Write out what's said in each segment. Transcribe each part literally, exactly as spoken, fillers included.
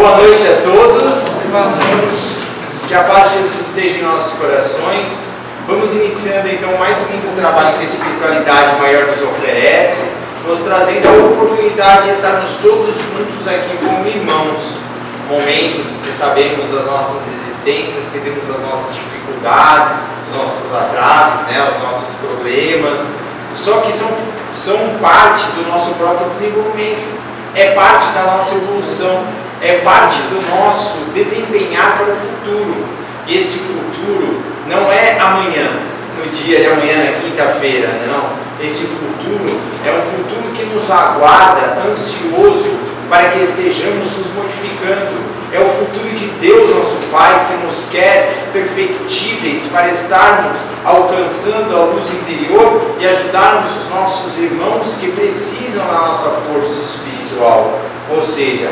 Boa noite a todos. Boa noite. Que a paz de Jesus esteja em nossos corações. Vamos iniciando então mais um muito trabalho que a espiritualidade maior nos oferece, nos trazendo a oportunidade de estarmos todos juntos aqui como irmãos. Momentos que sabemos das nossas existências, que temos as nossas dificuldades, os nossos atraves, né, os nossos problemas, só que são, são parte do nosso próprio desenvolvimento, é parte da nossa evolução, é parte do nosso desempenhar para o futuro. E esse futuro não é amanhã, no dia de amanhã, na quinta-feira, não. Esse futuro é um futuro que nos aguarda ansioso para que estejamos nos modificando. É o futuro de Deus, nosso Pai, que nos quer perfectíveis para estarmos alcançando a luz interior e ajudarmos os nossos irmãos que precisam da nossa força espiritual. Ou seja,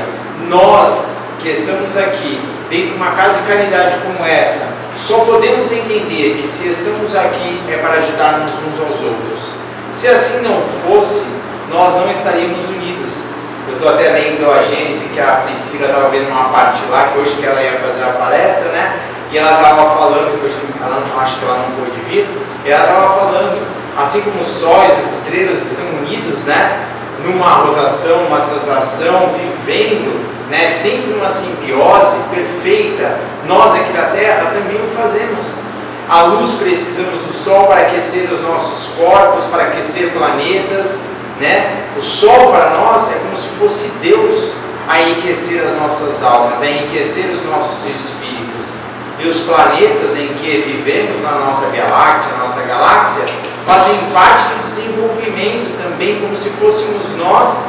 nós que estamos aqui dentro de uma casa de caridade como essa, só podemos entender que se estamos aqui é para ajudarmos uns aos outros. Se assim não fosse, nós não estaríamos unidos. Eu estou até lendo a Gênesis, que a Priscila estava vendo uma parte lá, que hoje que ela ia fazer a palestra, né? E ela estava falando, que hoje ela, acho que ela não pôde vir, e ela estava falando, assim como os sóis, as estrelas estão unidos, né? Numa rotação, uma translação, vivendo, né? Sempre uma simbiose perfeita, nós aqui da Terra também o fazemos. A luz precisamos do Sol para aquecer os nossos corpos, para aquecer planetas, né? O Sol para nós é como se fosse Deus a enriquecer as nossas almas, a enriquecer os nossos espíritos. E os planetas em que vivemos na nossa Via Láctea, na nossa galáxia, fazem parte do desenvolvimento também, como se fôssemos nós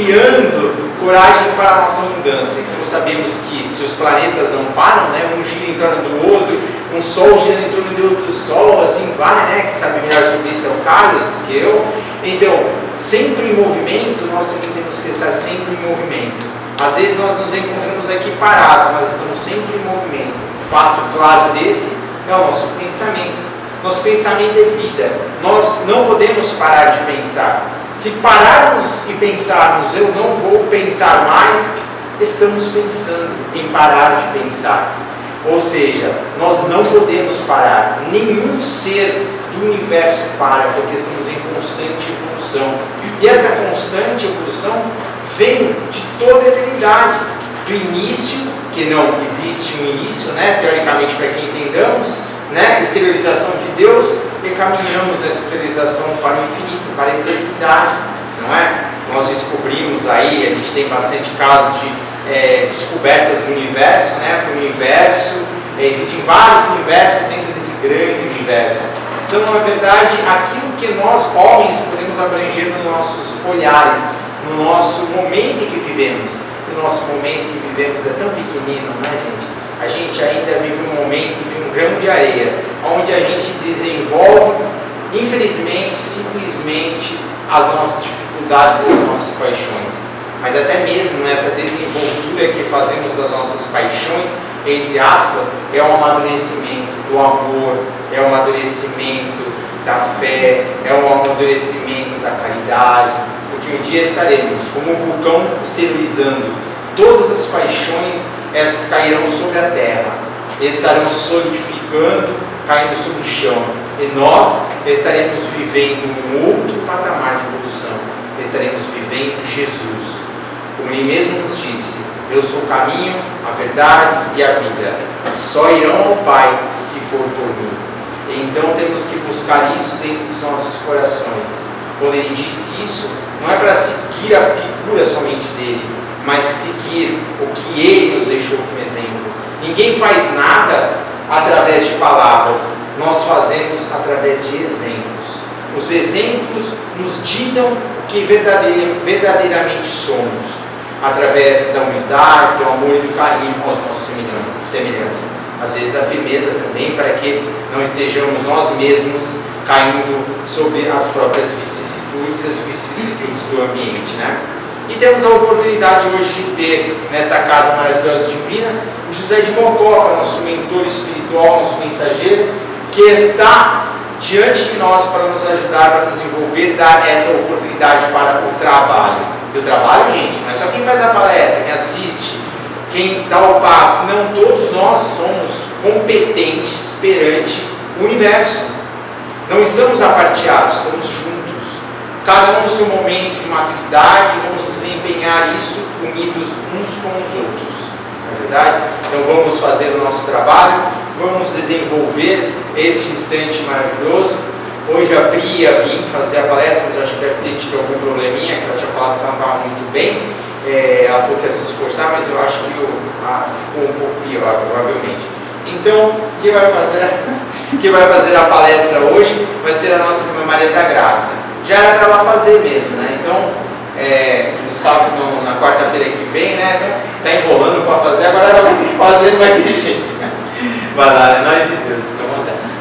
criando coragem para a nossa mudança. E como sabemos que se os planetas não param, né, um gira em torno do outro, um Sol gira em torno de outro Sol, assim vai, né? Quem sabe melhor sobre isso é o Carlos que eu. Então, sempre em movimento, nós também temos que estar sempre em movimento. Às vezes nós nos encontramos aqui parados, mas estamos sempre em movimento. Um fato claro desse é o nosso pensamento. Nosso pensamento é vida. Nós não podemos parar de pensar. Se pararmos e pensarmos, eu não vou pensar mais, estamos pensando em parar de pensar. Ou seja, nós não podemos parar. Nenhum ser do universo para, porque estamos em constante evolução. E essa constante evolução vem de toda a eternidade, do início, que não existe um início, né? Teoricamente, para que entendamos, né? Exteriorização de Deus, e caminhamos nessa exteriorização para o infinito, para a eternidade, não é? Nós descobrimos aí, a gente tem bastante casos de é, descobertas do universo, né? O universo, é, existem vários universos dentro desse grande universo. São, na verdade, aquilo que nós, homens, podemos abranger nos nossos olhares, no nosso momento em que vivemos. O nosso momento em que vivemos é tão pequenino, né, gente? A gente ainda vive um momento de um grão de areia, onde a gente desenvolve, infelizmente, simplesmente, as nossas dificuldades e as nossas paixões. Mas até mesmo nessa desenvoltura que fazemos das nossas paixões, entre aspas, é um amadurecimento do amor, é um amadurecimento da fé, é um amadurecimento da caridade, porque um dia estaremos como um vulcão exteriorizando todas as paixões, essas cairão sobre a terra, estarão solidificando, caindo sobre o chão, e nós estaremos vivendo um outro patamar de evolução, estaremos vivendo Jesus, como Ele mesmo nos disse: eu sou o caminho, a verdade e a vida, só irão ao Pai se for por mim. Então temos que buscar isso dentro dos nossos corações. Quando Ele disse isso, não é para seguir a figura somente dele, mas seguir o que Ele nos deixou como exemplo. Ninguém faz nada através de palavras, nós fazemos através de exemplos. Os exemplos nos ditam o que verdadeiramente somos, através da humildade, do amor e do carinho aos nossos semelhantes. Às vezes a firmeza também, para que não estejamos nós mesmos caindo sobre as próprias vicissitudes e as vicissitudes do ambiente, né? E temos a oportunidade hoje de ter, nesta casa maravilhosa divina, o José de Mococa, nosso mentor espiritual, nosso mensageiro, que está diante de nós para nos ajudar, para nos envolver, dar esta oportunidade para o trabalho. E o trabalho, gente, não é só quem faz a palestra, quem assiste, quem dá o passo, não todos nós somos competentes perante o universo. Não estamos aparteados, estamos juntos. Cada um no seu momento de maturidade, vamos desempenhar isso unidos uns com os outros. Não é verdade? Então vamos fazer o nosso trabalho, vamos desenvolver este instante maravilhoso. Hoje a Pri ia vir fazer a palestra, mas acho que deve ter tido algum probleminha, que ela tinha falado que ela não estava muito bem. É, ela falou que ia se esforçar, mas eu acho que eu, ah, ficou um pouco pior, provavelmente. Então, quem vai fazer, quem vai fazer a palestra hoje vai ser a nossa irmã Maria da Graça. Já era para ela fazer mesmo, né? Então, é, no sábado, no, na quarta-feira que vem, né? Tá enrolando para fazer, agora ela vai ter que fazer, não vai ter jeito. Vai lá, é nós e Deus, fica à vontade.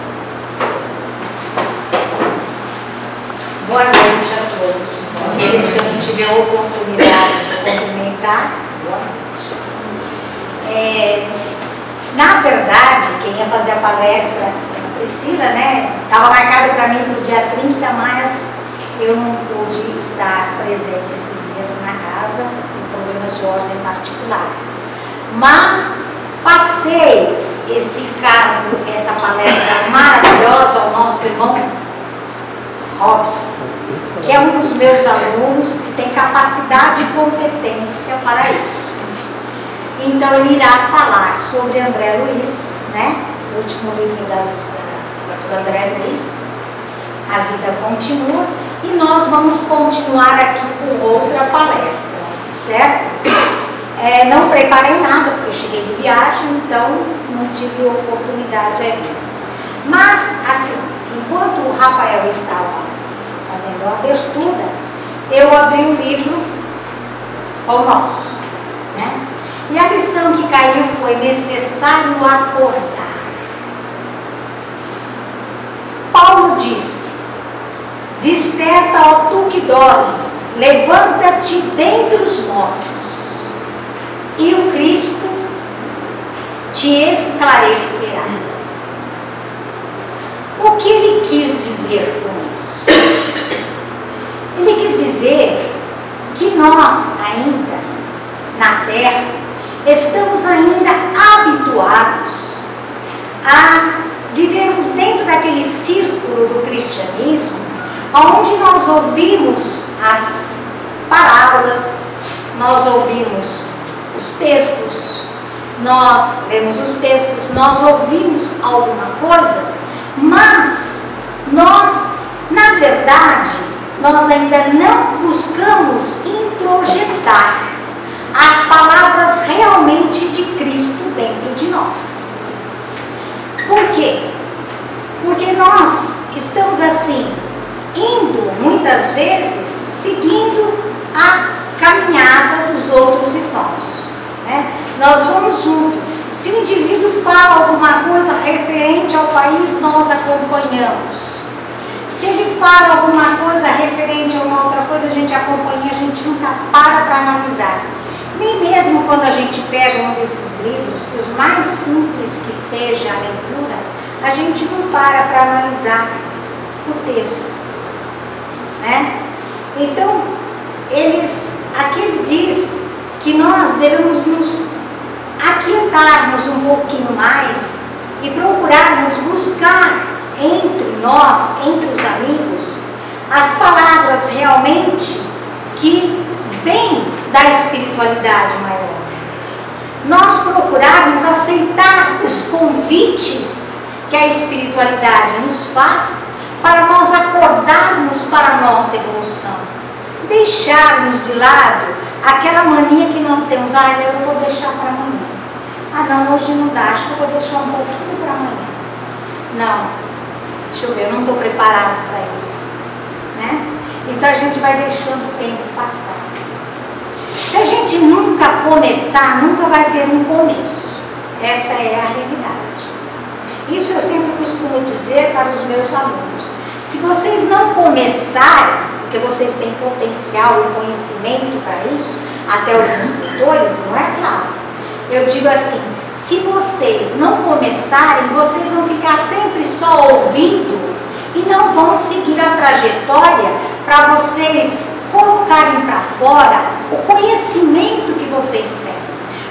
Boa noite a todos. Aqueles que eu não tive a oportunidade de cumprimentar, boa noite. É, na verdade, quem ia fazer a palestra, a Priscila, né? Estava marcado para mim para o dia trinta, mas eu não pude estar presente esses dias na casa, por problemas de ordem particular. Mas passei esse cargo, essa palestra maravilhosa ao nosso irmão Robson, que é um dos meus alunos que tem capacidade e competência para isso. Então ele irá falar sobre André Luiz, né? O último livro das, do André Luiz, A Vida Continua, e nós vamos continuar aqui com outra palestra, certo? É, não preparei nada, porque eu cheguei de viagem, então não tive oportunidade ainda. Mas, assim, enquanto o Rafael estava fazendo a abertura, eu abri o livro O Nosso, né? E a lição que caiu foi: necessário acordar. Paulo disse: desperta, ó tu que dormes, levanta-te dentre os mortos, e o Cristo te esclarecerá. O que ele quis dizer com isso? Ele quis dizer que nós ainda, na Terra, estamos ainda habituados a vivermos dentro daquele círculo do cristianismo, onde nós ouvimos as parábolas, nós ouvimos os textos, nós lemos os textos, nós ouvimos alguma coisa, mas nós, na verdade, nós ainda não buscamos introjetar as palavras realmente de Cristo dentro de nós. Por quê? Porque nós estamos assim, indo muitas vezes, seguindo a caminhada dos outros irmãos, né? Nós vamos junto. Se o indivíduo fala alguma coisa referente ao país, nós acompanhamos. Se ele fala alguma coisa referente a uma outra coisa, a gente acompanha, a gente nunca para para analisar. Nem mesmo quando a gente pega um desses livros, por mais simples que seja a leitura, a gente não para para analisar o texto, né? Então, eles, aqui ele diz que nós devemos nos aquietarmos um pouquinho mais e procurarmos buscar entre nós, entre os amigos, as palavras realmente que vêm da espiritualidade maior. Nós procurarmos aceitar os convites que a espiritualidade nos faz para nós acordarmos para a nossa evolução. Deixarmos de lado aquela mania que nós temos: ah, eu vou deixar para amanhã. Ah, não, hoje não dá, acho que eu vou deixar um pouquinho para amanhã. Não, deixa eu ver, eu não estou preparado para isso, né? Então a gente vai deixando o tempo passar. Se a gente nunca começar, nunca vai ter um começo. Essa é a realidade. Isso eu sempre costumo dizer para os meus alunos: se vocês não começarem, porque vocês têm potencial e conhecimento para isso, até os instrutores, não é claro? Eu digo assim: se vocês não começarem, vocês vão ficar sempre só ouvindo e não vão seguir a trajetória para vocês colocarem para fora o conhecimento que vocês têm.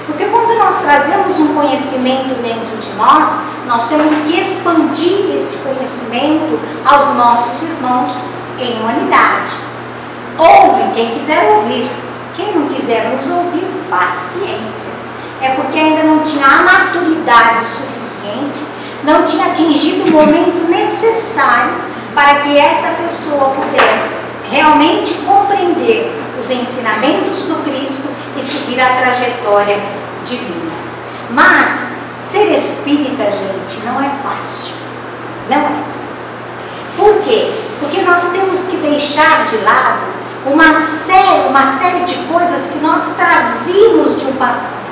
Porque quando nós trazemos um conhecimento dentro de nós, nós temos que expandir esse conhecimento aos nossos irmãos em humanidade. Ouve quem quiser ouvir, quem não quiser nos ouvir, paciência. É porque ainda não tinha a maturidade suficiente, não tinha atingido o momento necessário para que essa pessoa pudesse realmente compreender os ensinamentos do Cristo e seguir a trajetória divina. Mas ser espírita, gente, não é fácil. Não é. Por quê? Porque nós temos que deixar de lado uma série, uma série de coisas que nós trazíamos de um passado.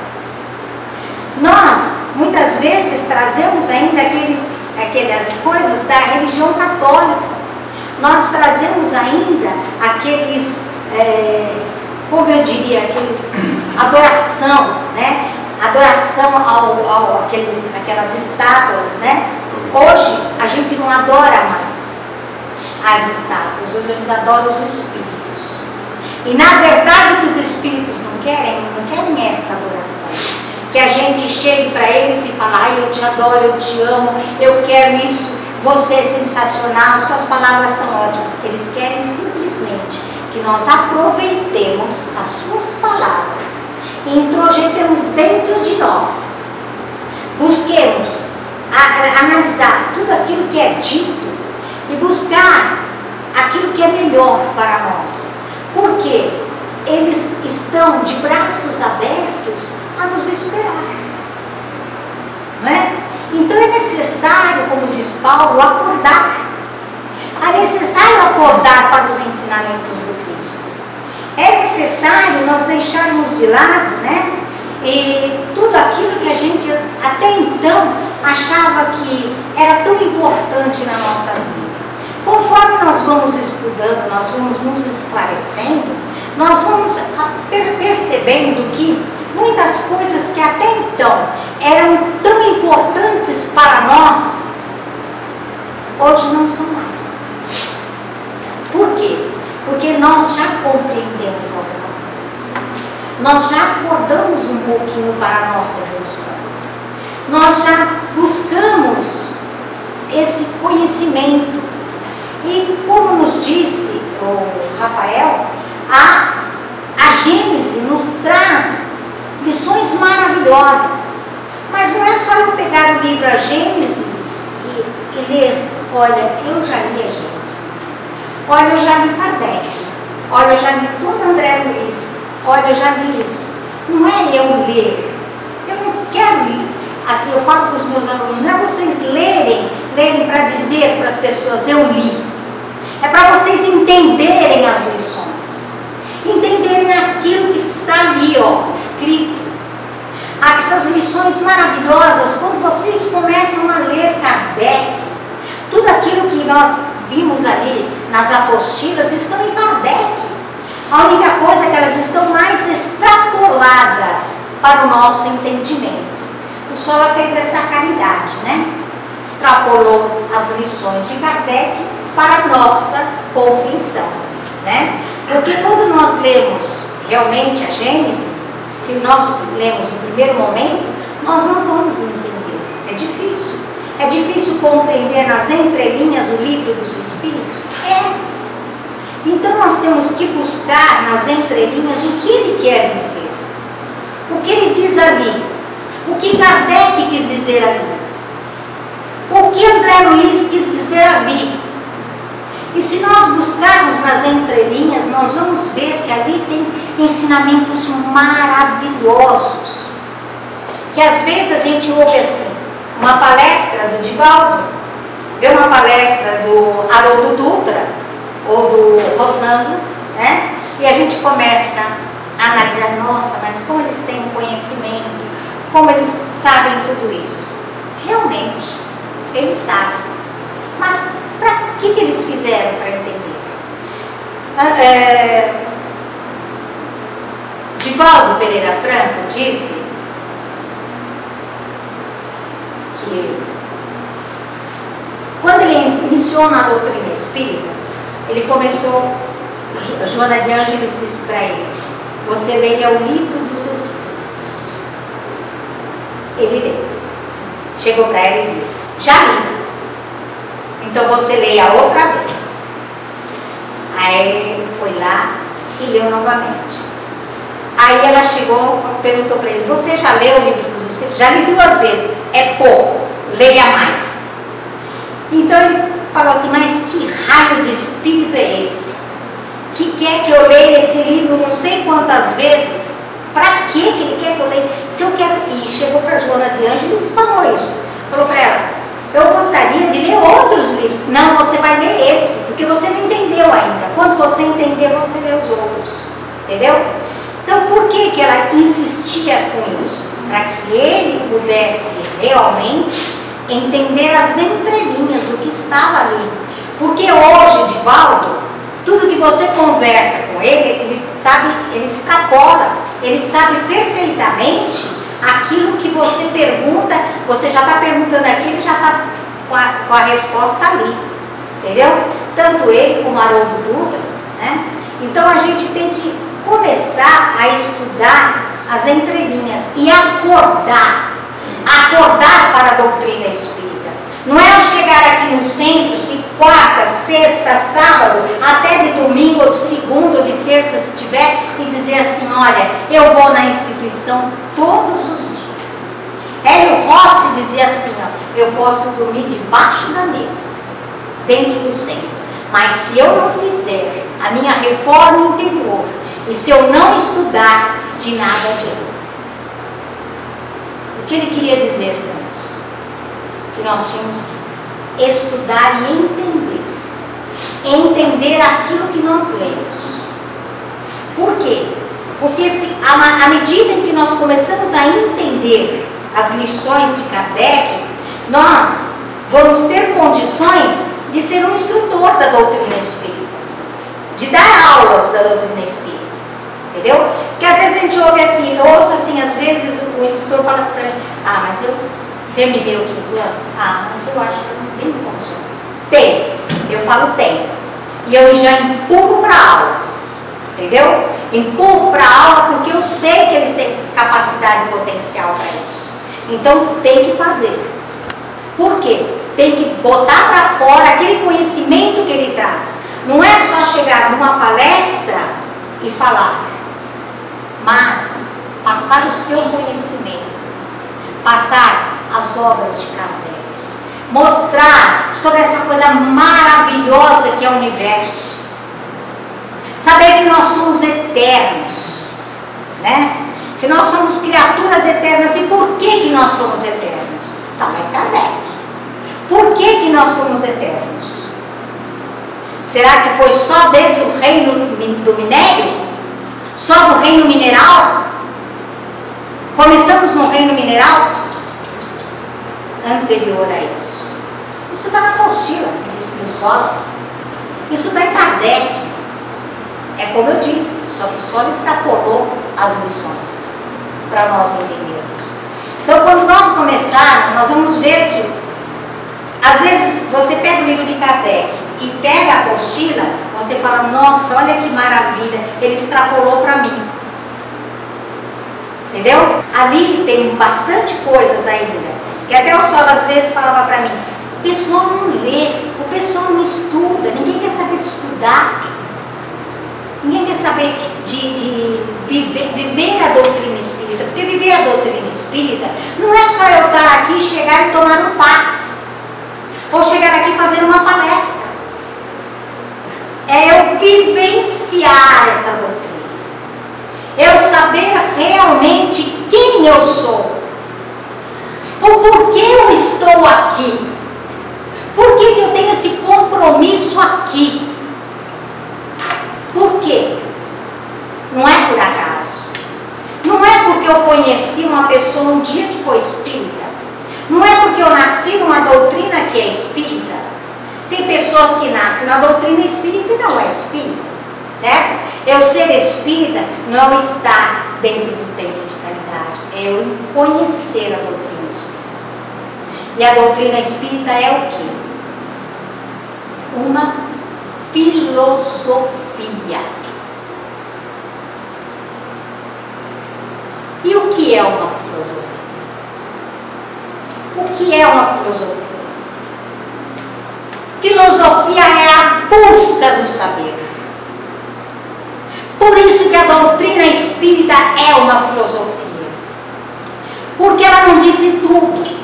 Nós, muitas vezes, trazemos ainda aqueles, aquelas coisas da religião católica. Nós trazemos ainda aqueles, é, como eu diria, aqueles adoração, né? Adoração ao, ao aqueles, aquelas estátuas, né? Hoje a gente não adora mais as estátuas, hoje a gente adora os espíritos. E na verdade o que os espíritos não querem, não querem essa adoração. Que a gente chegue para eles e fale, ai, eu te adoro, eu te amo, eu quero isso, você é sensacional, suas palavras são ótimas. Eles querem simplesmente que nós aproveitemos as suas palavras e introjetemos dentro de nós. Busquemos a, a, analisar tudo aquilo que é dito e buscar aquilo que é melhor para nós. Por quê? Eles estão de braços abertos a nos esperar, não é? Então é necessário, como diz Paulo, acordar. É necessário acordar para os ensinamentos do Cristo. É necessário nós deixarmos de lado, né? E tudo aquilo que a gente até então achava que era tão importante na nossa vida. Conforme nós vamos estudando, nós vamos nos esclarecendo, nós vamos percebendo que muitas coisas que até então eram tão importantes para nós, hoje não são mais. Por quê? Porque nós já compreendemos alguma coisa. Nós já acordamos um pouquinho para a nossa evolução. Nós já buscamos esse conhecimento. E como nos disse o Rafael, a, a Gênese nos traz lições maravilhosas. Mas não é só eu pegar o livro A Gênese e, e ler. Olha, eu já li a Gênese. Olha, eu já li Kardec. Olha, eu já li todo André Luiz. Olha, eu já li isso. Não é eu ler. Eu não quero ler. Assim, eu falo para os meus alunos, não é vocês lerem, lerem para dizer para as pessoas, eu li. É para vocês entenderem as lições. Entenderem aquilo que está ali, ó, escrito. Essas lições maravilhosas, quando vocês começam a ler Kardec, tudo aquilo que nós vimos ali nas apostilas estão em Kardec. A única coisa é que elas estão mais extrapoladas para o nosso entendimento. O Sola fez essa caridade, né? Extrapolou as lições de Kardec para a nossa compreensão, né? Porque quando nós lemos realmente a Gênese, se nós lemos no primeiro momento, nós não vamos entender. É difícil. É difícil compreender nas entrelinhas o livro dos Espíritos? É. Então nós temos que buscar nas entrelinhas o que ele quer dizer. O que ele diz ali. O que Kardec quis dizer ali. O que André Luiz quis dizer ali. E se nós buscarmos nas entrelinhas, nós vamos ver que ali tem ensinamentos maravilhosos. Que às vezes a gente ouve assim, uma palestra do Divaldo, vê uma palestra do Haroldo Dutra, ou do Rosando, né? E a gente começa a analisar, nossa, mas como eles têm conhecimento, como eles sabem tudo isso. Realmente, eles sabem. Mas para que, que eles fizeram para entender? É, Divaldo Pereira Franco disse que quando ele iniciou na doutrina espírita, ele começou, Joana de Ângeles disse para ele, você leia o livro dos Espíritos. Ele leu. Chegou para ela e disse: já li. Então você leia outra vez. Aí ele foi lá e leu novamente. Aí ela chegou, perguntou para ele: você já leu o livro dos Espíritos? Já li duas vezes. É pouco, leia mais. Então ele falou assim: mas que raio de espírito é esse? Que quer que eu leia esse livro não sei quantas vezes? Para que ele quer que eu leia? Se eu quero. E chegou para Joana de Ângeles e falou isso. Falou para ela: eu gostaria de ler outros livros. Não, você vai ler esse, porque você não entendeu ainda. Quando você entender, você lê os outros. Entendeu? Então, por que que ela insistia com isso? Para que ele pudesse realmente entender as entrelinhas do que estava ali. Porque hoje, Divaldo, tudo que você conversa com ele, ele sabe, ele extrapola, ele sabe perfeitamente aquilo que você pergunta, você já está perguntando aqui, ele já está com a, com a resposta ali, entendeu? Tanto ele como Haroldo Dutra, né? Então a gente tem que começar a estudar as entrelinhas e acordar, acordar para a doutrina espírita. Não é eu chegar aqui no centro, se quarta, sexta, sábado, até de domingo, ou de segunda, ou de terça, se tiver, e dizer assim: olha, eu vou na instituição todos os dias. Hélio Rossi dizia assim: ó, eu posso dormir debaixo da mesa, dentro do centro, mas se eu não fizer a minha reforma interior, e se eu não estudar, de nada adianta. O que ele queria dizer com isso? Que nós tínhamos que estudar e entender. Entender aquilo que nós lemos. Por quê? Porque se, à medida em que nós começamos a entender as lições de Kardec, nós vamos ter condições de ser um instrutor da doutrina espírita, de dar aulas da doutrina espírita. Entendeu? Porque às vezes a gente ouve assim, eu ouço assim, às vezes o, o instrutor fala assim para mim: ah, mas eu terminei o quinto ano? Ah, mas eu acho que eu não tenho condições. Tem, eu falo tem. E eu já empurro para a aula. Entendeu? Empurro para a aula porque eu sei que eles têm capacidade e potencial para isso. Então tem que fazer. Por quê? Tem que botar para fora aquele conhecimento que ele traz. Não é só chegar numa palestra e falar, mas passar o seu conhecimento, passar as obras de Kardec, mostrar sobre essa coisa maravilhosa que é o universo, saber que nós somos eternos, né? Que nós somos criaturas eternas. E por que que nós somos eternos? Está lá em Kardec. Por que que nós somos eternos? Será que foi só desde o reino do minério? Só do reino mineral? Começamos no reino mineral? Anterior a isso. Isso está na apostila do solo. Isso está em Kardec. É como eu disse, só que o solo extrapolou as lições para nós entendermos. Então, quando nós começarmos, nós vamos ver que às vezes você pega o livro de Kardec e pega a apostila, você fala: nossa, olha que maravilha, ele extrapolou para mim. Entendeu? Ali tem bastante coisas ainda, que até o Solo às vezes falava para mim: o pessoal não lê, o pessoal não estuda, ninguém quer saber de estudar, ninguém quer saber de, de viver, viver a doutrina espírita, porque viver a doutrina espírita não é só eu estar aqui, chegar e tomar um passe, ou chegar aqui e fazer uma palestra. É eu vivenciar essa doutrina. Eu saber realmente quem eu sou. O porquê eu estou aqui. Por que que eu tenho esse compromisso aqui? Por quê? Não é por acaso. Não é porque eu conheci uma pessoa um dia que foi espírita. Não é porque eu nasci numa doutrina que é espírita. Tem pessoas que nascem na doutrina espírita e não é espírita, certo? Eu ser espírita não é estar dentro do templo de caridade, é eu conhecer a doutrina espírita. E a doutrina espírita é o quê? Uma filosofia. E o que é uma filosofia? que é uma filosofia? Filosofia é a busca do saber. Por isso que a doutrina espírita é uma filosofia. Porque ela não disse tudo.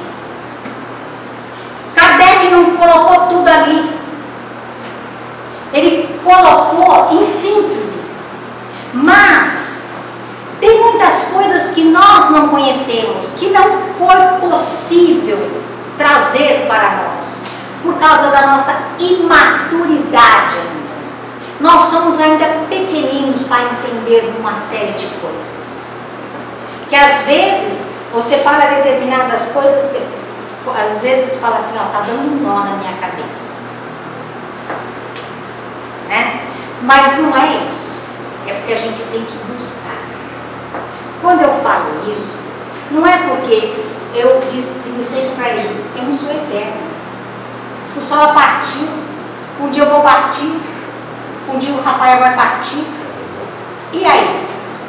Kardec não colocou tudo ali. Ele colocou em síntese. Mas tem muitas coisas que nós não conhecemos, que não foi possível trazer para nós, por causa da nossa imaturidade ainda. Nós somos ainda pequeninos para entender uma série de coisas. Que às vezes você fala determinadas coisas, às vezes fala assim, ó, tá dando um nó na minha cabeça. Né? Mas não é isso. É porque a gente tem que buscar. Quando eu falo isso, não é porque eu digo sempre para eles, eu não sou eterno. O sol partiu, um dia eu vou partir, um dia o Rafael vai partir. E aí?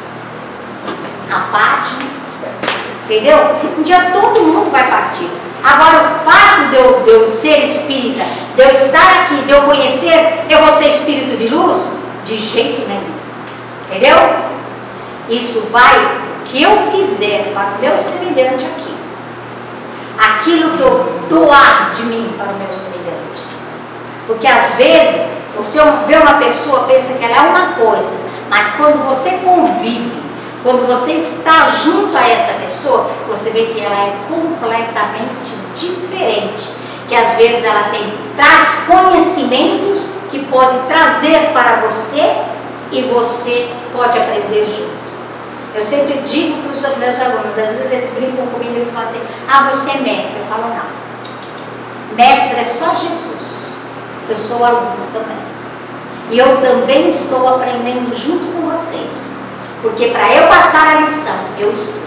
A Fátima, entendeu? Um dia todo mundo vai partir. Agora o fato de eu, de eu ser espírita, de eu estar aqui, de eu conhecer, eu vou ser espírito de luz? De jeito nenhum. Entendeu? Isso vai, o que eu fizer para o meu semelhante aqui, aquilo que eu doar de mim para o meu semelhante. Porque às vezes, você vê uma pessoa, pensa que ela é uma coisa, mas quando você convive, quando você está junto a essa pessoa, você vê que ela é completamente diferente. Que às vezes ela tem, traz conhecimentos que pode trazer para você e você pode aprender junto. Eu sempre digo para os meus alunos, às vezes eles brincam comigo e eles falam assim, ah, você é mestre. Eu falo, não. Mestre é só Jesus. Eu sou aluno também. E eu também estou aprendendo junto com vocês. Porque para eu passar a lição, eu estudo.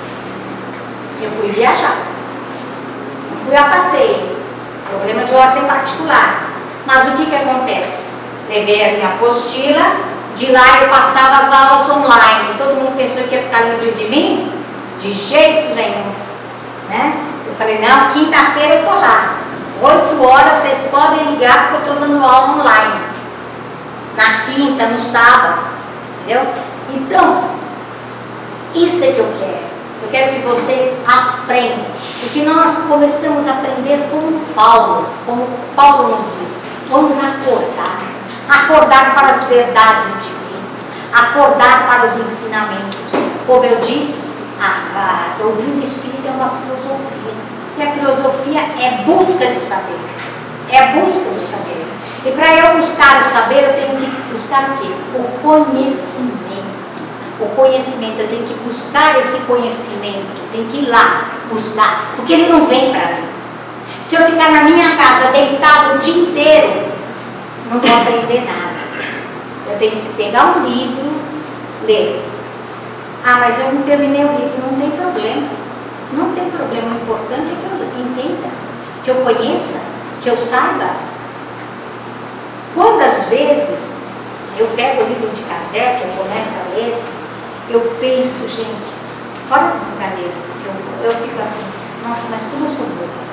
Eu fui viajar. Não fui a passeio. Problema de ordem particular. Mas o que que acontece? Levei a minha apostila. De lá eu passava as aulas online. Todo mundo pensou que ia ficar livre de mim? De jeito nenhum. Né? Eu falei, não, quinta-feira eu tô lá. Oito horas vocês podem ligar porque eu estou dando aula online. Na quinta, no sábado. Entendeu? Então, isso é que eu quero. Eu quero que vocês aprendam. Porque nós começamos a aprender como Paulo. Como Paulo nos diz. Vamos acordar. Acordar para as verdades divinas. Acordar para os ensinamentos. Como eu disse, a, a doutrina espírita é uma filosofia. E a filosofia é busca de saber. É a busca do saber. E para eu buscar o saber, eu tenho que buscar o quê? O conhecimento. O conhecimento, eu tenho que buscar esse conhecimento. Eu tenho que ir lá buscar. Porque ele não vem para mim. Se eu ficar na minha casa deitado o dia inteiro, não vou aprender nada. Eu tenho que pegar um livro, ler. Ah, mas eu não terminei o livro. Não tem problema. Não tem problema. O importante é que eu entenda, que eu conheça, que eu saiba. Quantas vezes eu pego o livro de Kardec, eu começo a ler, eu penso, gente, fora do brincadeira, eu, eu fico assim, nossa, mas como eu sou burra.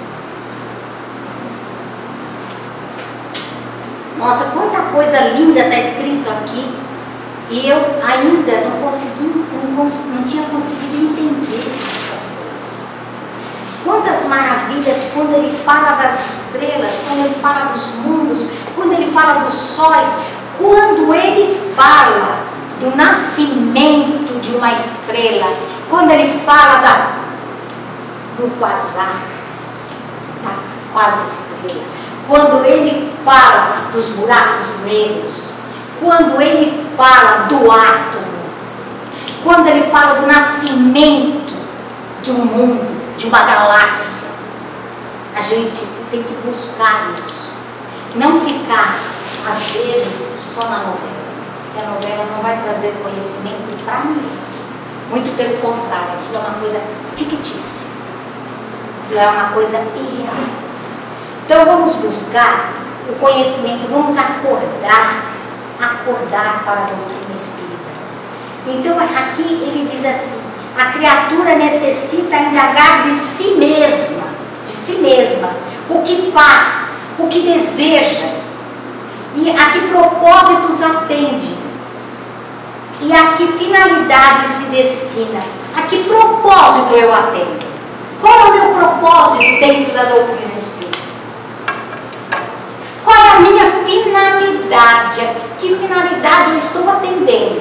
Nossa, quanta coisa linda está escrito aqui. E eu ainda não consegui, não, cons, não tinha conseguido entender essas coisas. Quantas maravilhas quando ele fala das estrelas, quando ele fala dos mundos, quando ele fala dos sóis, quando ele fala do nascimento de uma estrela, quando ele fala da, do quasar, da quase estrela, quando ele fala dos buracos negros, quando ele fala do átomo, quando ele fala do nascimento de um mundo, de uma galáxia, a gente tem que buscar isso. Não ficar, às vezes, só na novela. Porque a novela não vai trazer conhecimento para ninguém. Muito pelo contrário, aquilo é uma coisa fictícia. Aquilo é uma coisa irreal. Então vamos buscar o conhecimento, vamos acordar, acordar para a doutrina espírita. Então aqui ele diz assim, a criatura necessita indagar de si mesma, de si mesma, o que faz, o que deseja, e a que propósitos atende, e a que finalidade se destina, a que propósito eu atendo. Qual é o meu propósito dentro da doutrina espírita? Qual é a minha finalidade? A que finalidade eu estou atendendo?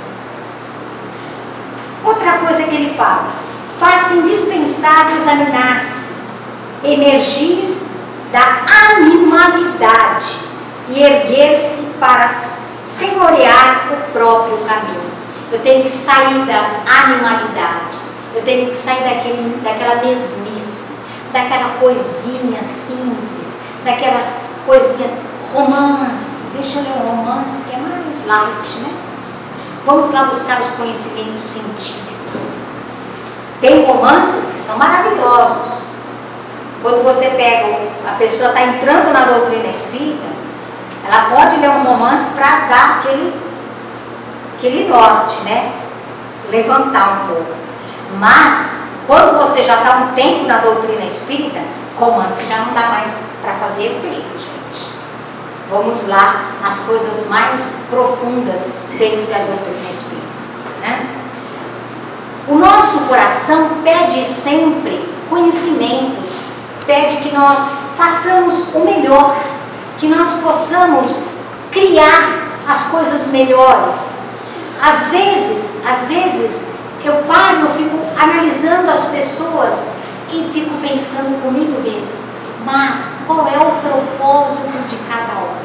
Outra coisa que ele fala: faz-se indispensável examinar-se, emergir da animalidade e erguer-se para senhorear o próprio caminho. Eu tenho que sair da animalidade, eu tenho que sair daquele, daquela mesmice, daquela coisinha simples, daquelas coisinhas, romance. Deixa eu ler um romance que é mais light, né? Vamos lá buscar os conhecimentos científicos. Tem romances que são maravilhosos. Quando você pega, a pessoa está entrando na doutrina espírita, ela pode ler um romance para dar aquele, aquele norte, né? Levantar um pouco. Mas, quando você já está um tempo na doutrina espírita, romance já não dá mais para fazer efeito, gente. Vamos lá nas coisas mais profundas dentro da doutrina espírita, né? O nosso coração pede sempre conhecimentos, pede que nós façamos o melhor, que nós possamos criar as coisas melhores. Às vezes, às vezes, eu paro, eu fico analisando as pessoas e fico pensando comigo mesmo, mas qual é o propósito de cada um?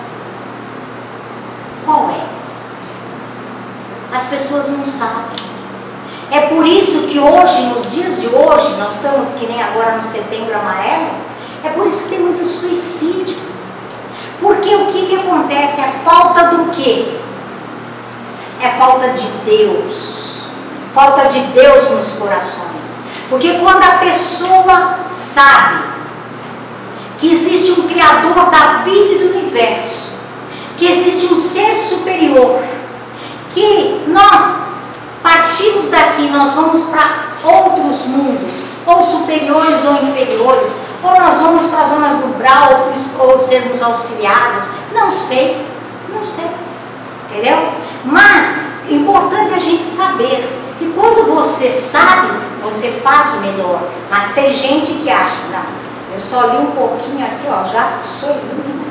Qual é? As pessoas não sabem. É por isso que hoje, nos dias de hoje, nós estamos que nem agora no Setembro Amarelo, é por isso que tem muito suicídio. Porque o que, que acontece? É falta do quê? É falta de Deus. Falta de Deus nos corações. Porque quando a pessoa sabe que existe um Criador da vida e do universo, que existe um ser superior, que nós partimos daqui, nós vamos para outros mundos, ou superiores ou inferiores, ou nós vamos para as zonas do Brau, ou, ou sermos auxiliados, não sei, não sei, entendeu? Mas o importante é a gente saber, e quando você sabe, você faz o melhor. Mas tem gente que acha, não, eu só li um pouquinho aqui, ó, já sou ilumina.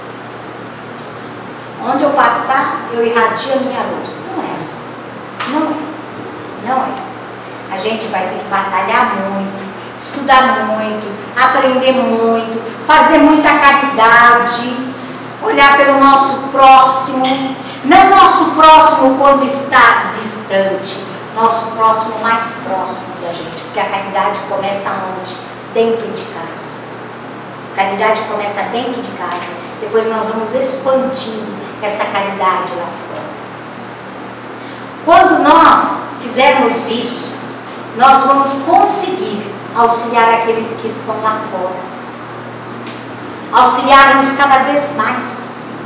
Onde eu passar, eu irradio a minha luz. Não é assim. Não é. Não é. A gente vai ter que batalhar muito, estudar muito, aprender muito, fazer muita caridade, olhar pelo nosso próximo, não nosso próximo quando está distante, nosso próximo mais próximo da gente, porque a caridade começa onde? Dentro de casa. A caridade começa dentro de casa, depois nós vamos expandindo essa caridade lá fora. Quando nós fizermos isso, nós vamos conseguir auxiliar aqueles que estão lá fora, auxiliar-nos cada vez mais.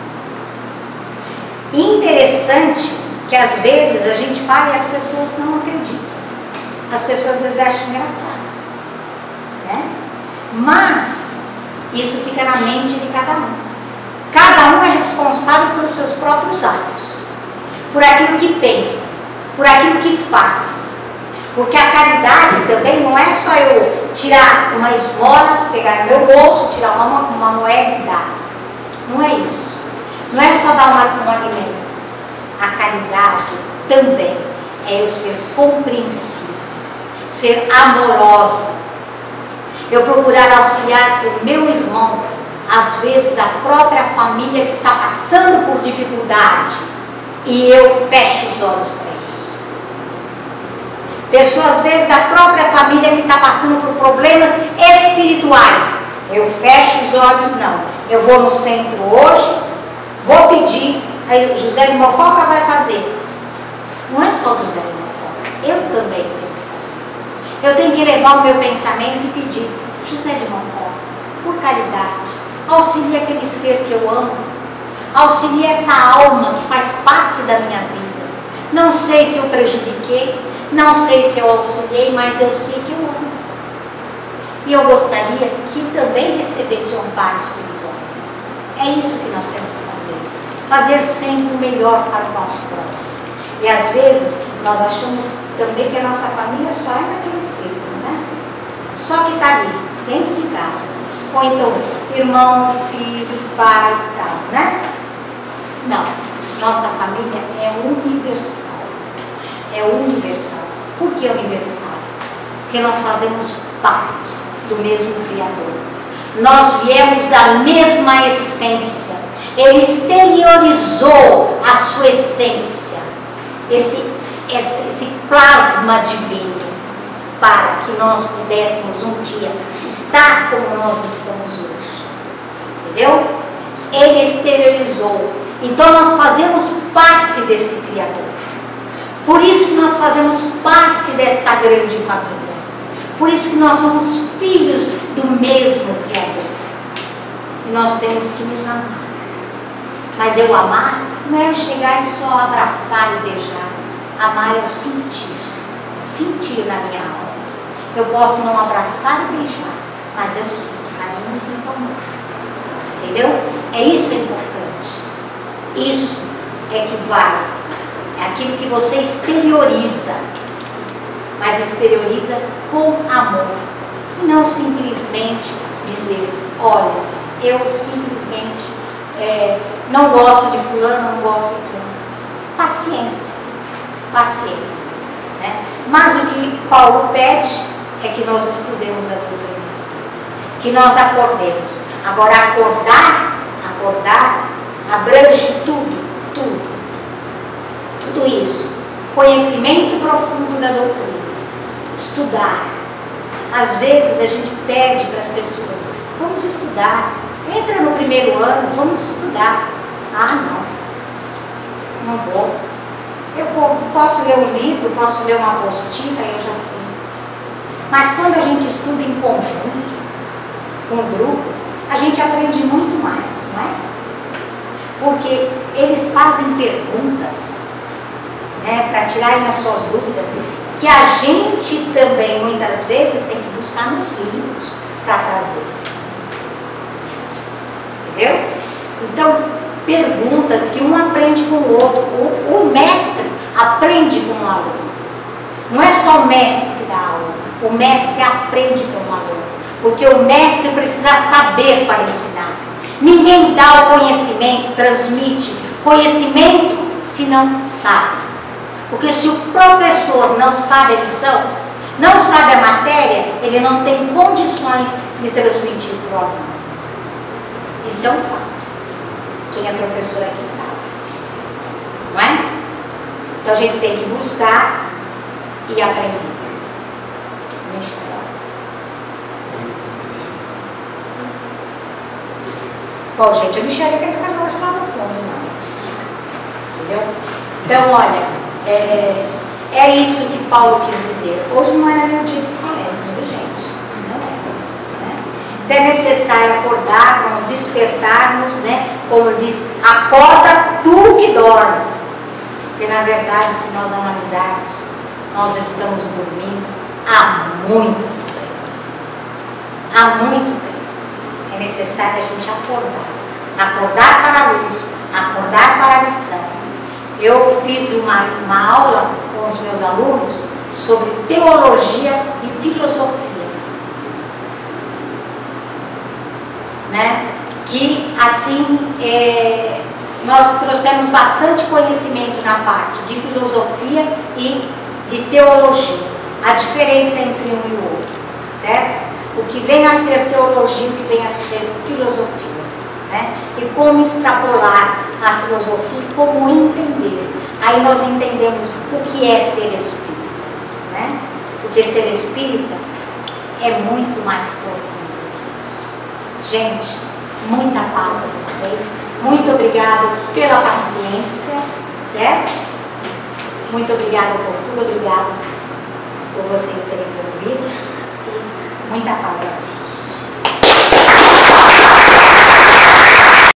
E interessante que às vezes a gente fala e as pessoas não acreditam, as pessoas às vezes acham engraçado, né? Mas isso fica na mente de cada um. Cada um é responsável pelos seus próprios atos, por aquilo que pensa, por aquilo que faz. Porque a caridade também não é só eu tirar uma esmola, pegar no meu bolso, tirar uma, uma moeda e dar. Não é isso. Não é só dar uma, um alimento. A caridade também é eu ser compreensiva, ser amorosa. Eu procurar auxiliar o meu irmão, às vezes da própria família que está passando por dificuldade, e eu fecho os olhos para isso. Pessoas, às vezes, da própria família que está passando por problemas espirituais. Eu fecho os olhos, não. Eu vou no centro hoje, vou pedir, aí José de Mococa vai fazer. Não é só José de Mococa, eu também tenho que fazer. Eu tenho que levar o meu pensamento e pedir, José de Mococa, por caridade, auxilie aquele ser que eu amo, auxilie essa alma que faz parte da minha vida, Não sei se eu prejudiquei, não sei se eu auxiliei, mas eu sei que eu amo. E eu gostaria que também recebesse o amparo espiritual. É isso que nós temos que fazer. Fazer sempre o melhor para o nosso próximo. E às vezes nós achamos também que a nossa família só é naquele círculo, né? Só que está ali, dentro de casa. Ou então, irmão, filho, pai e tal, né? Não. Nossa família é universal. É universal. Por que universal? Porque nós fazemos parte do mesmo Criador. Nós viemos da mesma essência. Ele exteriorizou a sua essência, esse, esse, esse plasma divino, para que nós pudéssemos um dia estar como nós estamos hoje. Entendeu? Ele exteriorizou. Então nós fazemos parte deste Criador. Por isso que nós fazemos parte desta grande família. Por isso que nós somos filhos do mesmo Criador. E nós temos que nos amar. Mas eu amar não é eu chegar e só abraçar e beijar. Amar é eu sentir. Sentir na minha alma. Eu posso não abraçar e beijar, mas eu sinto carinho e sinto amor. Entendeu? É isso que é importante. Isso é que vai. É aquilo que você exterioriza. Mas exterioriza com amor. E não simplesmente dizer, olha, eu simplesmente é, não gosto de fulano, não gosto de fulano. Paciência. Paciência. Né? Mas o que Paulo pede é que nós estudemos a doutrina espírita. Que nós acordemos. Agora, acordar, acordar, abrange tudo, tudo. Tudo isso. Conhecimento profundo da doutrina. Estudar. Às vezes a gente pede para as pessoas, vamos estudar. Entra no primeiro ano, vamos estudar. Ah, não. Não vou. Eu posso ler um livro, posso ler uma apostila, eu já sei. Mas quando a gente estuda em conjunto, com um grupo, a gente aprende muito mais, não é? Porque eles fazem perguntas, né, para tirarem as suas dúvidas, que a gente também, muitas vezes, tem que buscar nos livros para trazer. Entendeu? Então, perguntas que um aprende com o outro. O, o mestre aprende com o aluno. Não é só o mestre que dá aula. O mestre aprende com o aluno. Porque o mestre precisa saber para ensinar. Ninguém dá o conhecimento, transmite conhecimento se não sabe. Porque se o professor não sabe a lição, não sabe a matéria, ele não tem condições de transmitir para o aluno. Isso é um fato. Quem é professor aqui sabe. Não é? Então a gente tem que buscar e aprender. Bom, gente, eu não enxerguei aquele relógio lá no fundo, não. Entendeu? Então, olha, é, é isso que Paulo quis dizer. Hoje não era meu dia de palestra, viu, gente? Não é. Né? Então é necessário acordarmos, despertarmos, né? Como diz, acorda tu que dormes. Porque, na verdade, se nós analisarmos, nós estamos dormindo há muito tempo. Há muito tempo. É necessário a gente acordar. Acordar para a luz, acordar para a lição. Eu fiz uma, uma aula com os meus alunos sobre teologia e filosofia. Né? Que, assim, é, nós trouxemos bastante conhecimento na parte de filosofia e de teologia. A diferença entre um e o outro, certo? O que vem a ser teologia, o que vem a ser filosofia, né? E como extrapolar a filosofia e como entender. Aí nós entendemos o que é ser espírita, né? Porque ser espírita é muito mais profundo que isso. Gente, muita paz a vocês. Muito obrigado pela paciência, certo? Muito obrigada por tudo, obrigada por vocês terem me ouvido. Muita paz a todos.